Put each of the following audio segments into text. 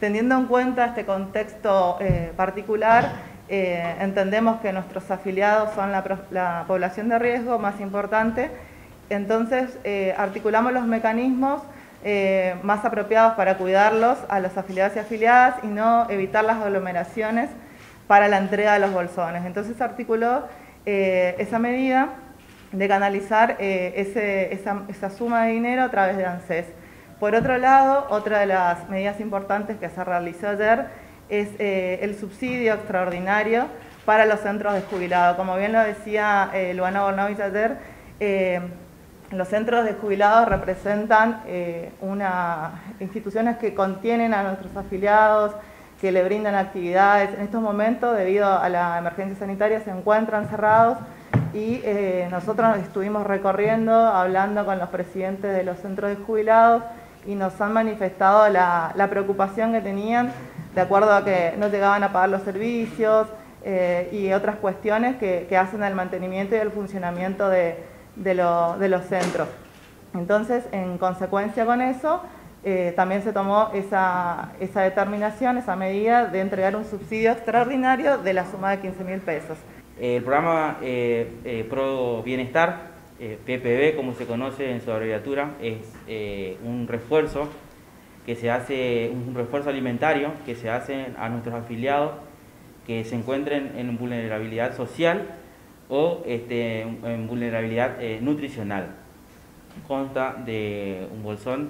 Teniendo en cuenta este contexto particular, entendemos que nuestros afiliados son la población de riesgo más importante, entonces articulamos los mecanismos más apropiados para cuidarlos a los afiliados y afiliadas y no evitar las aglomeraciones para la entrega de los bolsones. Entonces articuló esa medida de canalizar esa suma de dinero a través de ANSES. Por otro lado, otra de las medidas importantes que se realizó ayer es el subsidio extraordinario para los centros de jubilados. Como bien lo decía Luana Bornovich ayer, los centros de jubilados representan instituciones que contienen a nuestros afiliados, que le brindan actividades. En estos momentos, debido a la emergencia sanitaria, se encuentran cerrados y nosotros estuvimos recorriendo, hablando con los presidentes de los centros de jubilados y nos han manifestado la preocupación que tenían de acuerdo a que no llegaban a pagar los servicios y otras cuestiones que hacen al mantenimiento y al funcionamiento de los centros. Entonces, en consecuencia con eso, también se tomó esa determinación, esa medida de entregar un subsidio extraordinario de la suma de 15.000 pesos. El programa Pro Bienestar, PPB como se conoce en su abreviatura, es un refuerzo que se hace, un refuerzo alimentario que se hace a nuestros afiliados que se encuentren en vulnerabilidad social o en vulnerabilidad nutricional. Consta de un bolsón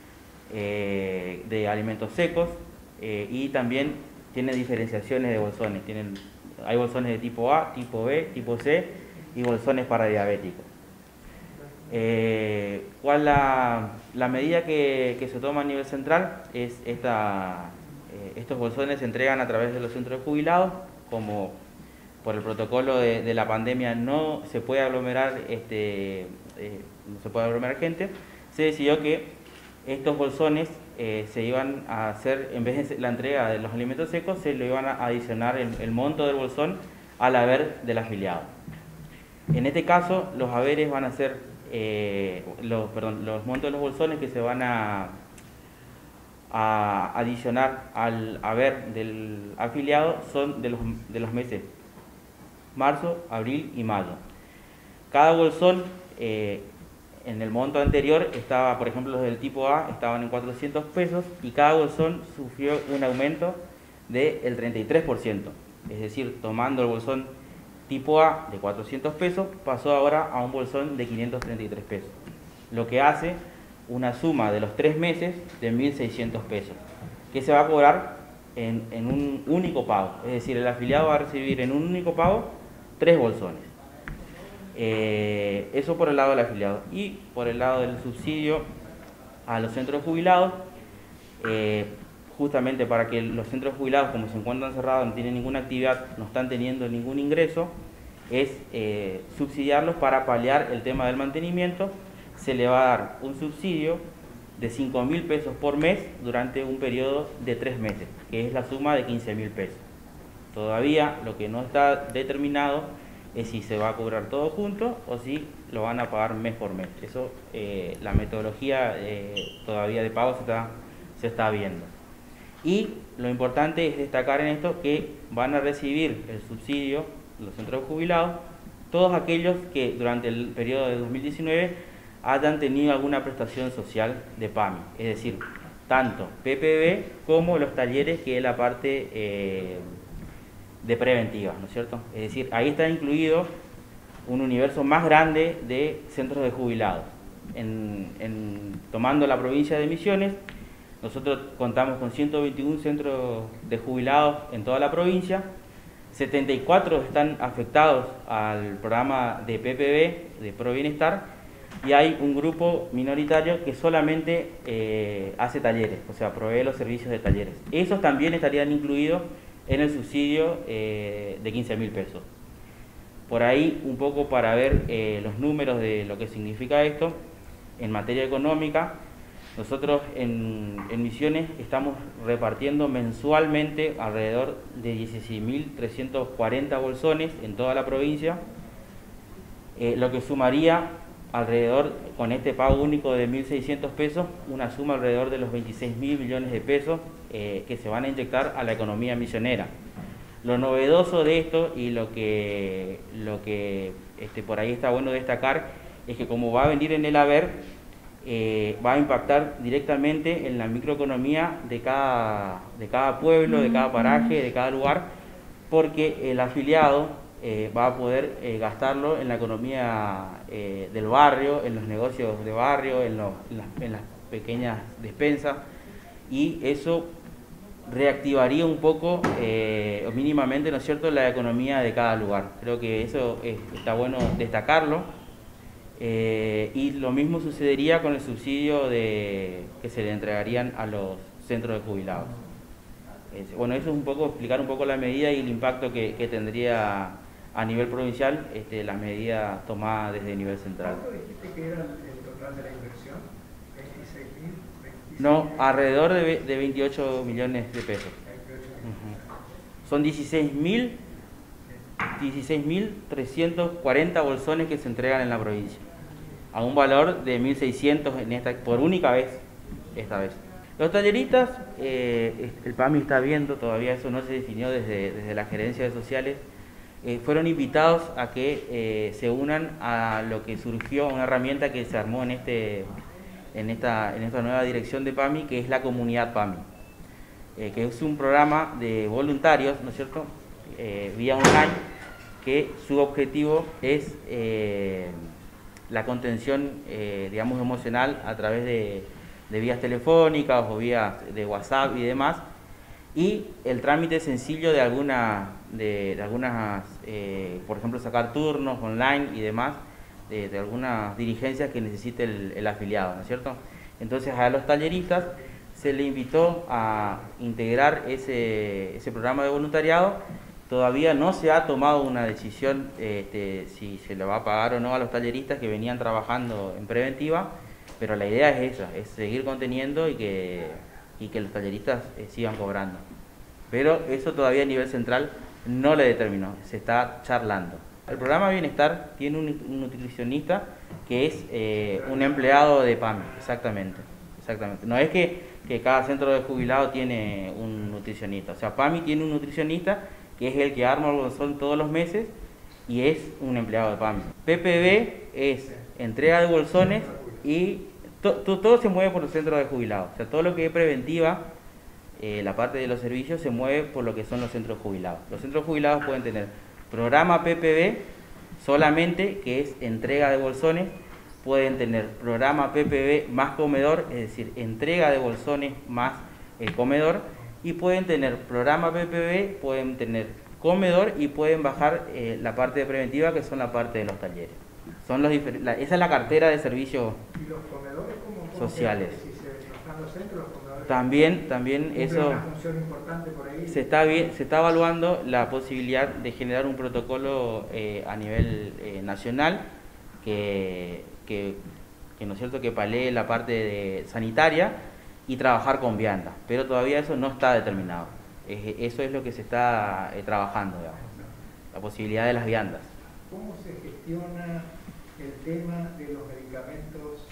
de alimentos secos y también tiene diferenciaciones de bolsones. Hay bolsones de tipo A, tipo B, tipo C y bolsones para diabéticos. ¿Cuál la medida que se toma a nivel central? Es estos bolsones se entregan a través de los centros de jubilados. Como por el protocolo de la pandemia no se puede aglomerar gente, se decidió que estos bolsones se iban a hacer, en vez de la entrega de los alimentos secos, se le iban a adicionar el monto del bolsón al haber del afiliado. En este caso, los haberes van a ser, los montos de los bolsones que se van a adicionar al haber del afiliado son de los meses marzo, abril y mayo. Cada bolsón en el monto anterior estaba, por ejemplo, los del tipo A estaban en 400 pesos y cada bolsón sufrió un aumento del 33%. Es decir, tomando el bolsón tipo A de 400 pesos, pasó ahora a un bolsón de 533 pesos. Lo que hace una suma de los 3 meses de 1.600 pesos, que se va a cobrar en un único pago. Es decir, el afiliado va a recibir en un único pago 3 bolsones. Eso por el lado del afiliado. Y por el lado del subsidio a los centros de jubilados, justamente para que los centros de jubilados, como se encuentran cerrados, no tienen ninguna actividad, no están teniendo ningún ingreso, es subsidiarlos para paliar el tema del mantenimiento. Se le va a dar un subsidio de 5.000 pesos por mes durante un periodo de 3 meses, que es la suma de 15.000 pesos. Todavía lo que no está determinado es si se va a cobrar todo junto o si lo van a pagar mes por mes. Eso, la metodología todavía de pago se está viendo. Y lo importante es destacar en esto que van a recibir el subsidio, los centros de jubilados, todos aquellos que durante el periodo de 2019 hayan tenido alguna prestación social de PAMI, es decir, tanto PPB como los talleres, que es la parte de preventiva, ¿no es cierto? Es decir, ahí está incluido un universo más grande de centros de jubilados. Tomando la provincia de Misiones, nosotros contamos con 121 centros de jubilados en toda la provincia, 74 están afectados al programa de PPB, de Pro Bienestar, y hay un grupo minoritario que solamente hace talleres, o sea, provee los servicios de talleres. Esos también estarían incluidos en el subsidio de 15.000 pesos. Por ahí, un poco para ver los números de lo que significa esto, en materia económica, nosotros en Misiones estamos repartiendo mensualmente alrededor de 16.340 bolsones en toda la provincia, lo que sumaría alrededor, con este pago único de 1.600 pesos, una suma alrededor de los 26.000 millones de pesos que se van a inyectar a la economía misionera. Lo novedoso de esto y lo que por ahí está bueno destacar es que como va a venir en el haber, va a impactar directamente en la microeconomía de cada pueblo, de cada paraje, de cada lugar, porque el afiliado va a poder gastarlo en la economía del barrio, en los negocios de barrio, en las pequeñas despensas, y eso reactivaría un poco, o mínimamente, ¿no es cierto?, la economía de cada lugar. Creo que eso está bueno destacarlo. Y lo mismo sucedería con el subsidio que se le entregarían a los centros de jubilados. Bueno, eso es un poco, explicar un poco la medida y el impacto que tendría a nivel provincial las medidas tomadas desde el nivel central. ¿Cuánto dijiste que era el total de la inversión? ¿26.000? No, alrededor de 28 millones de pesos. 28 millones. Son 16.340 bolsones que se entregan en la provincia, a un valor de 1.600 por única vez, esta vez. Los talleristas, el PAMI está viendo, todavía eso no se definió desde la gerencia de sociales, fueron invitados a que se unan a lo que surgió, una herramienta que se armó en esta nueva dirección de PAMI, que es la comunidad PAMI, que es un programa de voluntarios, ¿no es cierto?, vía online, que su objetivo es la contención, digamos, emocional a través de vías telefónicas o vías de WhatsApp y demás, y el trámite sencillo de algunas, por ejemplo, sacar turnos online y demás, de algunas dirigencias que necesite el afiliado, ¿no es cierto? Entonces a los talleristas se le invitó a integrar ese programa de voluntariado. Todavía no se ha tomado una decisión si se le va a pagar o no a los talleristas que venían trabajando en preventiva, pero la idea es esa, es seguir conteniendo y que los talleristas sigan cobrando. Pero eso todavía a nivel central no le determinó, se está charlando. El programa Bienestar tiene un nutricionista que es un empleado de PAMI, exactamente. No es que cada centro de jubilados tiene un nutricionista, o sea, PAMI tiene un nutricionista que es el que arma el bolsón todos los meses y es un empleado de PAMI. PPB es entrega de bolsones y todo se mueve por los centros de jubilados, o sea, todo lo que es preventiva, la parte de los servicios se mueve por lo que son los centros jubilados. Los centros jubilados pueden tener programa PPB solamente, que es entrega de bolsones, pueden tener programa PPB más comedor, es decir, entrega de bolsones más el comedor, y pueden tener programa PPB, pueden tener comedor y pueden bajar la parte de preventiva, que son la parte de los talleres. Esa es la cartera de servicios sociales. Si están los centros, los comedores también eso una función importante por ahí. se está evaluando la posibilidad de generar un protocolo a nivel nacional que no es cierto, que palee la parte sanitaria y trabajar con viandas, pero todavía eso no está determinado. Eso es lo que se está trabajando, digamos, la posibilidad de las viandas. ¿Cómo se gestiona el tema de los medicamentos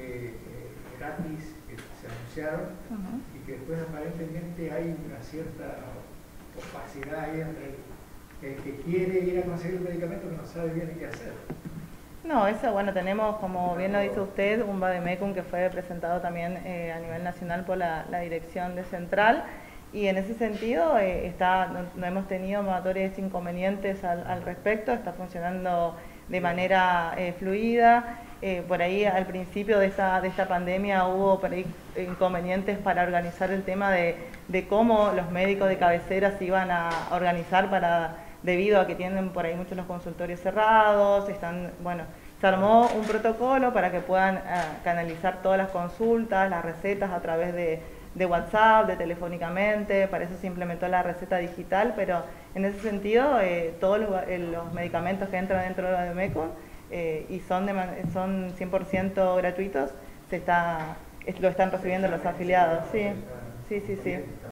gratis que se anunciaron y que después aparentemente hay una cierta opacidad ahí entre el que quiere ir a conseguir el medicamento que no sabe bien qué hacer? No, eso, bueno, tenemos, como bien lo dice usted, un vademecum que fue presentado también a nivel nacional por la dirección de Central, y en ese sentido no hemos tenido mayores inconvenientes al respecto, está funcionando de manera fluida. Por ahí al principio de esta pandemia hubo por ahí inconvenientes para organizar el tema de cómo los médicos de cabecera se iban a organizar debido a que tienen por ahí muchos los consultorios cerrados, se armó un protocolo para que puedan canalizar todas las consultas, las recetas a través de WhatsApp, de telefónicamente. Para eso se implementó la receta digital, pero en ese sentido todos los medicamentos que entran dentro de Vademecum y son 100% gratuitos, lo están recibiendo los afiliados. Sí.